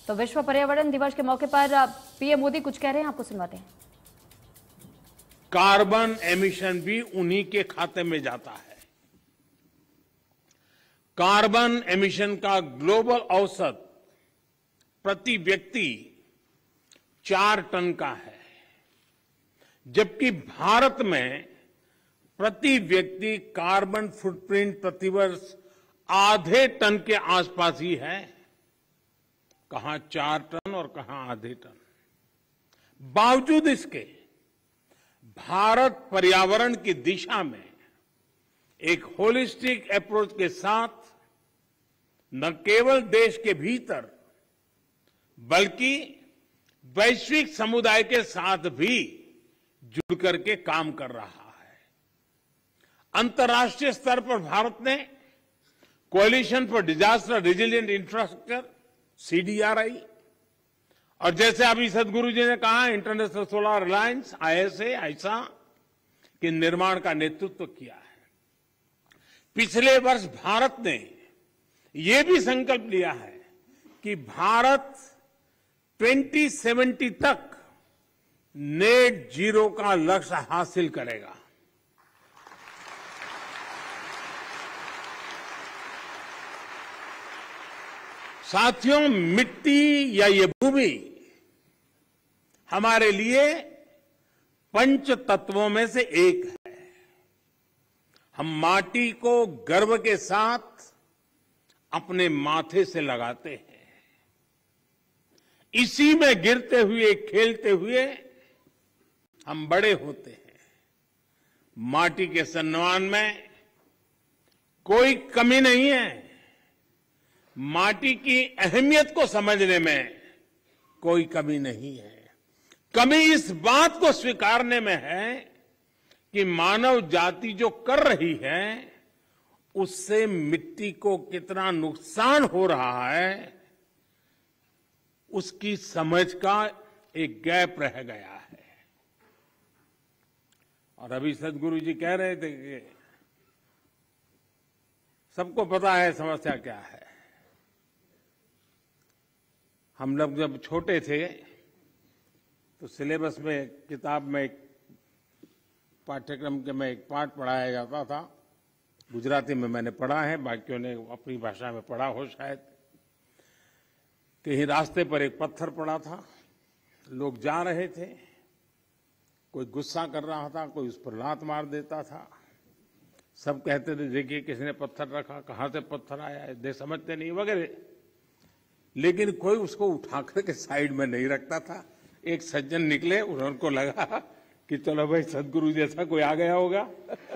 तो विश्व पर्यावरण दिवस के मौके पर पीएम मोदी कुछ कह रहे हैं, आपको सुनवाते हैं। कार्बन एमिशन भी उन्हीं के खाते में जाता है। कार्बन एमिशन का ग्लोबल औसत प्रति व्यक्ति 4 टन का है, जबकि भारत में प्रति व्यक्ति कार्बन फुटप्रिंट प्रतिवर्ष आधे टन के आसपास ही है। कहां 4 टन और कहां आधे टन। बावजूद इसके भारत पर्यावरण की दिशा में एक होलिस्टिक अप्रोच के साथ न केवल देश के भीतर बल्कि वैश्विक समुदाय के साथ भी जुड़ करके काम कर रहा है। अंतर्राष्ट्रीय स्तर पर भारत ने coalition for disaster resilient infrastructure CDRI और जैसे अभी सदगुरु जी ने कहा इंटरनेशनल सोलर अलायंस ISA के निर्माण का नेतृत्व किया है। पिछले वर्ष भारत ने यह भी संकल्प लिया है कि भारत 2070 तक नेट जीरो का लक्ष्य हासिल करेगा। साथियों, मिट्टी या ये भूमि हमारे लिए पंच तत्वों में से एक है। हम माटी को गर्व के साथ अपने माथे से लगाते हैं। इसी में गिरते हुए खेलते हुए हम बड़े होते हैं। माटी के सम्मान में कोई कमी नहीं है। माटी की अहमियत को समझने में कोई कमी नहीं है। कमी इस बात को स्वीकारने में है कि मानव जाति जो कर रही है उससे मिट्टी को कितना नुकसान हो रहा है, उसकी समझ का एक गैप रह गया है। और अभी सदगुरु जी कह रहे थे कि सबको पता है समस्या क्या है। हम लोग जब छोटे थे तो सिलेबस में किताब में एक पाठ्यक्रम के में एक पाठ पढ़ाया जाता था। गुजराती में मैंने पढ़ा है, बाकियों ने अपनी भाषा में पढ़ा हो शायद। कहीं रास्ते पर एक पत्थर पड़ा था, लोग जा रहे थे, कोई गुस्सा कर रहा था, कोई उस पर लात मार देता था। सब कहते थे देखिए किसने पत्थर रखा, कहां से पत्थर आया है, दे समझते नहीं वगैरह। लेकिन कोई उसको उठाकर के साइड में नहीं रखता था। एक सज्जन निकले, उनको लगा कि चलो भाई सदगुरु जैसा कोई आ गया होगा।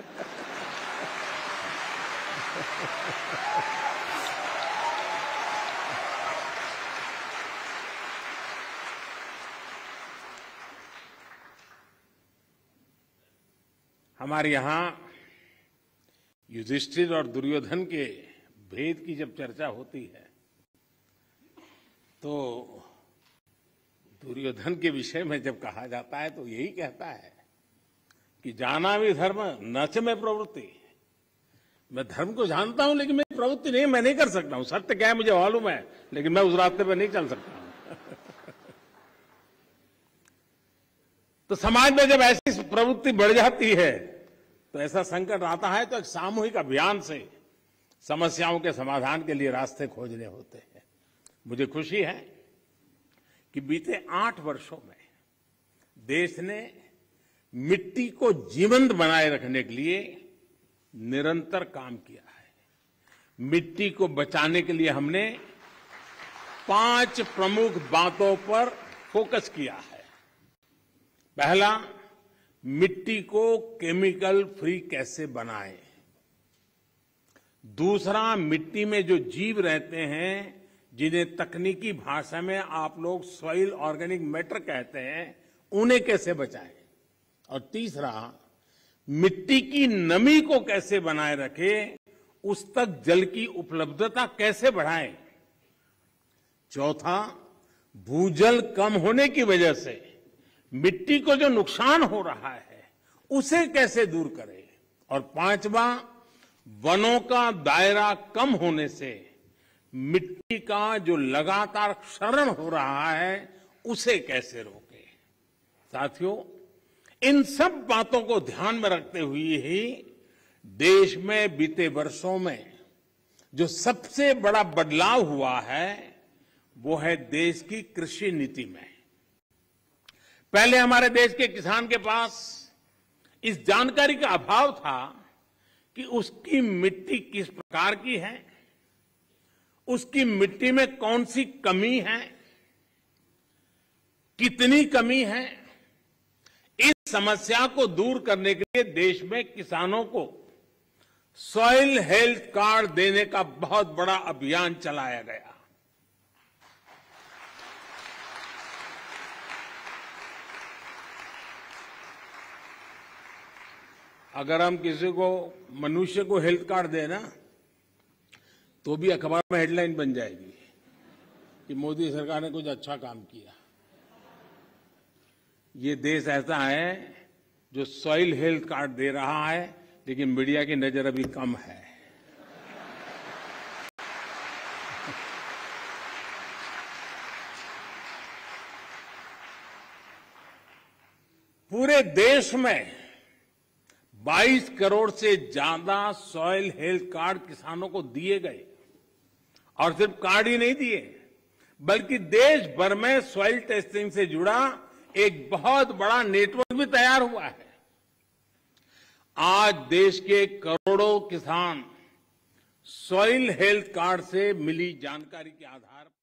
हमारे यहां युधिष्ठिर और दुर्योधन के भेद की जब चर्चा होती है तो दुर्योधन के विषय में जब कहा जाता है तो यही कहता है कि जाना भी धर्म न च में प्रवृत्ति। मैं धर्म को जानता हूं लेकिन मेरी प्रवृत्ति नहीं, मैं नहीं कर सकता हूं। सत्य क्या है मुझे मालूम है, लेकिन मैं उस रास्ते पर नहीं चल सकता हूं। तो समाज में जब ऐसी प्रवृत्ति बढ़ जाती है तो ऐसा संकट आता है तो एक सामूहिक अभियान से समस्याओं के समाधान के लिए रास्ते खोजने होते हैं। मुझे खुशी है कि बीते 8 वर्षों में देश ने मिट्टी को जीवंत बनाए रखने के लिए निरंतर काम किया है। मिट्टी को बचाने के लिए हमने 5 प्रमुख बातों पर फोकस किया है। पहला, मिट्टी को केमिकल फ्री कैसे बनाएं। दूसरा, मिट्टी में जो जीव रहते हैं जिन्हें तकनीकी भाषा में आप लोग सॉइल ऑर्गेनिक मैटर कहते हैं, उन्हें कैसे बचाएं। और तीसरा, मिट्टी की नमी को कैसे बनाए रखें, उस तक जल की उपलब्धता कैसे बढ़ाएं। चौथा, भूजल कम होने की वजह से मिट्टी को जो नुकसान हो रहा है उसे कैसे दूर करें। और पांचवा, वनों का दायरा कम होने से मिट्टी का जो लगातार क्षरण हो रहा है उसे कैसे रोके। साथियों, इन सब बातों को ध्यान में रखते हुए ही देश में बीते वर्षों में जो सबसे बड़ा बदलाव हुआ है वो है देश की कृषि नीति में। पहले हमारे देश के किसान के पास इस जानकारी का अभाव था कि उसकी मिट्टी किस प्रकार की है, उसकी मिट्टी में कौन सी कमी है, कितनी कमी है। इस समस्या को दूर करने के लिए देश में किसानों को सॉइल हेल्थ कार्ड देने का बहुत बड़ा अभियान चलाया गया। अगर हम किसी को मनुष्य को हेल्थ कार्ड देना तो भी अखबार में हेडलाइन बन जाएगी कि मोदी सरकार ने कुछ अच्छा काम किया। ये देश ऐसा है जो सॉइल हेल्थ कार्ड दे रहा है, लेकिन मीडिया की नजर अभी कम है। पूरे देश में 22 करोड़ से ज्यादा सॉइल हेल्थ कार्ड किसानों को दिए गए, और सिर्फ कार्ड ही नहीं दिए बल्कि देश भर में सॉइल टेस्टिंग से जुड़ा एक बहुत बड़ा नेटवर्क भी तैयार हुआ है। आज देश के करोड़ों किसान सॉइल हेल्थ कार्ड से मिली जानकारी के आधार पर